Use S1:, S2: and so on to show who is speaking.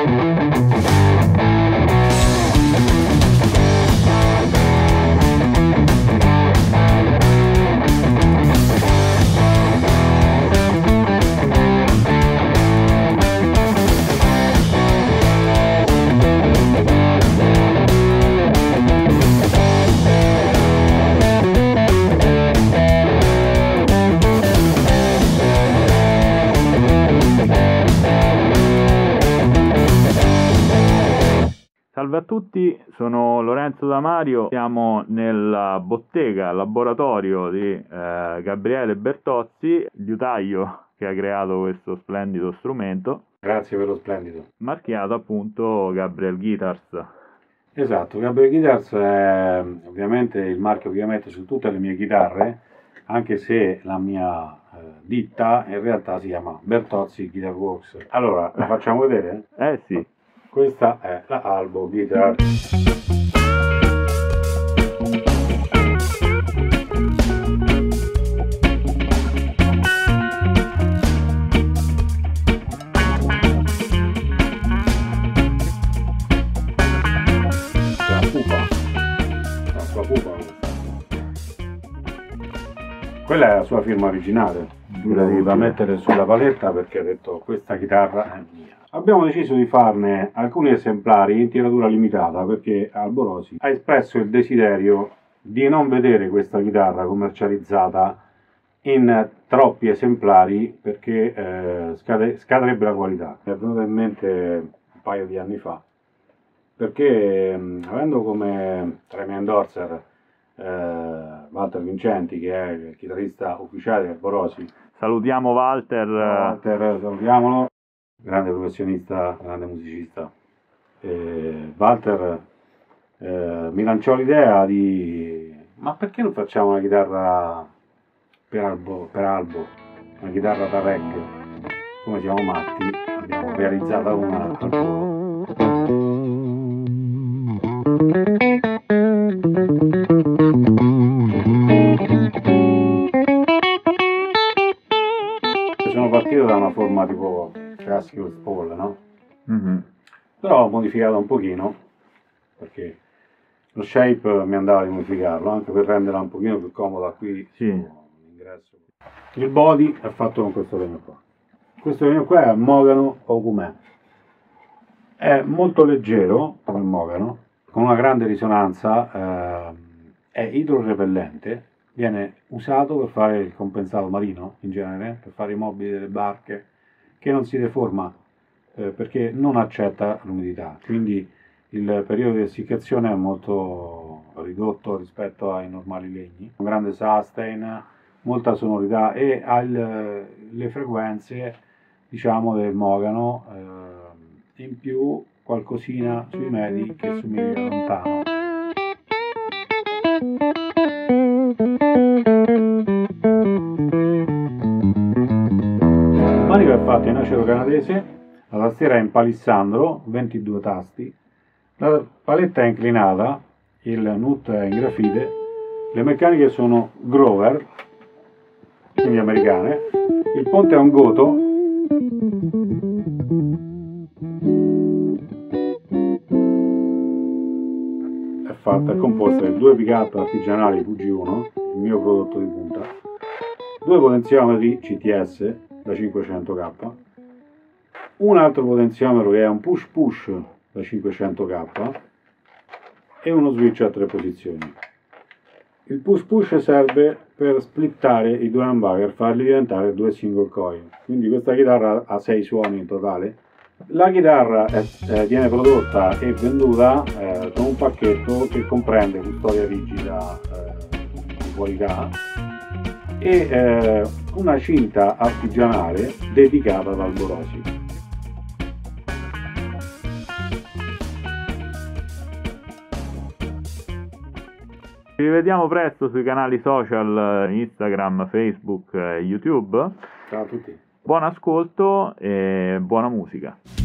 S1: Salve a tutti, sono Lorenzo Damario, siamo nella bottega, laboratorio di Gabriele Bertozzi, liutaio che ha creato questo splendido strumento.
S2: Grazie per lo splendido.
S1: Marchiato appunto Gabriel Guitars.
S2: Esatto, Gabriel Guitars è ovviamente il marchio che io metto su tutte le mie chitarre, anche se la mia ditta in realtà si chiama Bertozzi Guitar Works. Allora, la facciamo vedere?
S1: Sì.
S2: Questa è la Albo Guitar. La sua pupa. Quella è la sua firma originale. L'ho dovuta mettere sulla paletta perché ha detto questa chitarra è mia. Abbiamo deciso di farne alcuni esemplari in tiratura limitata perché Alborosi ha espresso il desiderio di non vedere questa chitarra commercializzata in troppi esemplari perché scadrebbe la qualità. Mi è venuto in mente un paio di anni fa perché avendo come tra i miei endorser Walter Vincenti, che è il chitarrista ufficiale di Alborosi.
S1: Salutiamo Walter.
S2: Walter, salutiamolo. Grande professionista, grande musicista. Walter mi lanciò l'idea di ma perché non facciamo una chitarra per albo, una chitarra da reggae? Come siamo matti, abbiamo realizzata una al volo. Sono partito da una forma tipo classico spoll, no? Però ho modificato un pochino perché lo shape mi andava di modificarlo anche per renderla un pochino più comoda qui sull'ingresso. Il body è fatto con questo legno qua. Questo legno qua è Mogano Okumè. È molto leggero come Mogano, con una grande risonanza, è idrorepellente, viene usato per fare il compensato marino in genere, per fare i mobili delle barche, che non si deforma perché non accetta l'umidità, quindi il periodo di essiccazione è molto ridotto rispetto ai normali legni, un grande sustain, molta sonorità e ha le frequenze diciamo del Mogano, in più qualcosina sui medi che somiglia lontano. Il manico è fatto in acero canadese, la tastiera è in palissandro, 22 tasti, la paletta è inclinata, il nut è in grafite, le meccaniche sono Grover, quindi americane, il ponte è un Goto, è composta di due pick-up artigianali VG1, il mio prodotto di punta, due potenziometri CTS da 500K, un altro potenziometro che è un push-push da 500K e uno switch a 3 posizioni. Il push-push serve per splittare i due humbucker, farli diventare due single coil, quindi questa chitarra ha 6 suoni in totale. La chitarra viene prodotta e venduta con un pacchetto che comprende custodia rigida di qualità e una cinta artigianale dedicata ad Alborosi.
S1: Ci rivediamo presto sui canali social Instagram, Facebook e YouTube.
S2: Ciao a tutti.
S1: Buon ascolto e buona musica.